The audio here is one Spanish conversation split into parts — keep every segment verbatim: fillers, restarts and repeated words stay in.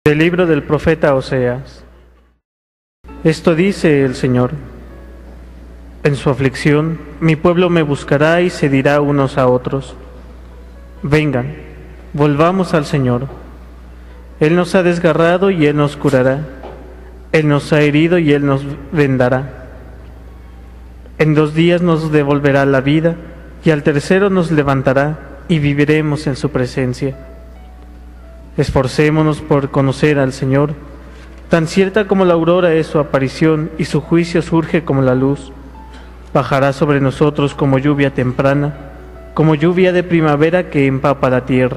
Del libro del profeta Oseas. Esto dice el Señor: en su aflicción mi pueblo me buscará y se dirá unos a otros: vengan, volvamos al Señor. Él nos ha desgarrado y Él nos curará. Él nos ha herido y Él nos vendará. En dos días nos devolverá la vida y al tercero nos levantará y viviremos en su presencia. Esforcémonos por conocer al Señor. Tan cierta como la aurora es su aparición y su juicio surge como la luz. Bajará sobre nosotros como lluvia temprana, como lluvia de primavera que empapa la tierra.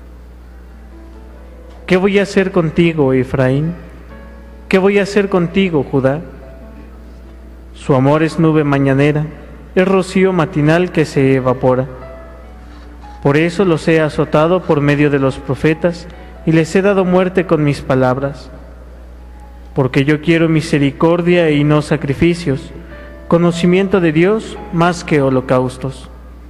¿Qué voy a hacer contigo, Efraín? ¿Qué voy a hacer contigo, Judá? Su amor es nube mañanera, es rocío matinal que se evapora. Por eso los he azotado por medio de los profetas y les he dado muerte con mis palabras. Porque yo quiero misericordia y no sacrificios, conocimiento de Dios más que holocaustos.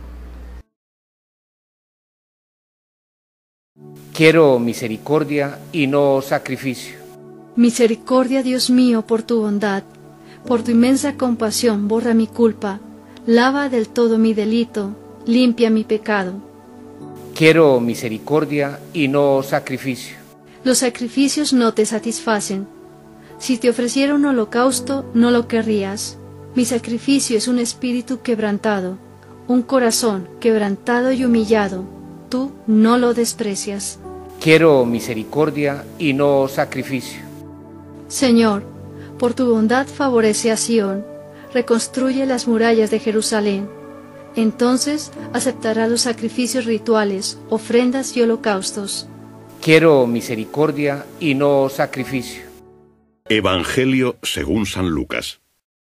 Quiero misericordia y no sacrificio. Misericordia, Dios mío, por tu bondad, por tu inmensa compasión, borra mi culpa, lava del todo mi delito, limpia mi pecado. Quiero misericordia y no sacrificio. Los sacrificios no te satisfacen. Si te ofreciera un holocausto, no lo querrías. Mi sacrificio es un espíritu quebrantado, un corazón quebrantado y humillado. Tú no lo desprecias. Quiero misericordia y no sacrificio. Señor, por tu bondad favorece a Sión, reconstruye las murallas de Jerusalén. Entonces aceptará los sacrificios rituales, ofrendas y holocaustos. Quiero misericordia y no sacrificio. Evangelio según San Lucas.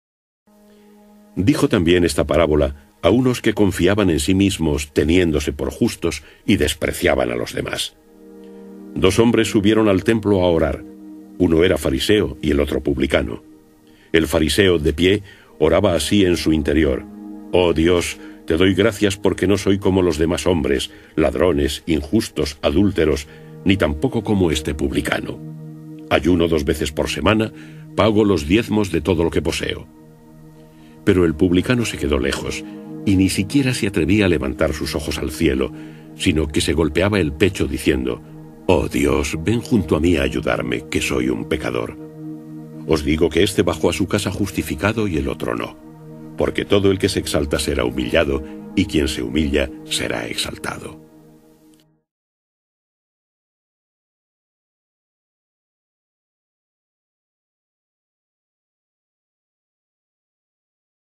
Dijo también esta parábola a unos que confiaban en sí mismos, teniéndose por justos, y despreciaban a los demás. Dos hombres subieron al templo a orar. Uno era fariseo y el otro publicano. El fariseo, de pie, oraba así en su interior: «Oh Dios, te doy gracias porque no soy como los demás hombres, ladrones, injustos, adúlteros, ni tampoco como este publicano. Ayuno dos veces por semana, pago los diezmos de todo lo que poseo». Pero el publicano se quedó lejos, y ni siquiera se atrevía a levantar sus ojos al cielo, sino que se golpeaba el pecho diciendo: «Oh Dios, ven junto a mí a ayudarme, que soy un pecador». Os digo que éste bajó a su casa justificado y el otro no. Porque todo el que se exalta será humillado, y quien se humilla será exaltado.